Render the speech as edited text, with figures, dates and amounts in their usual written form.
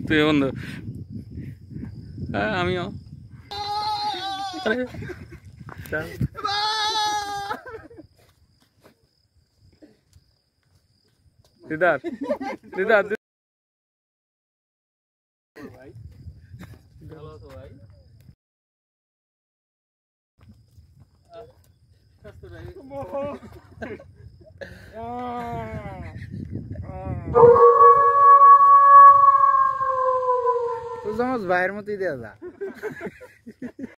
তুই বন্ধু আমিও দিদার দিদার ভাই ভালো আছো ভাই তো ভাইয়ের মতোই দেওয়া যা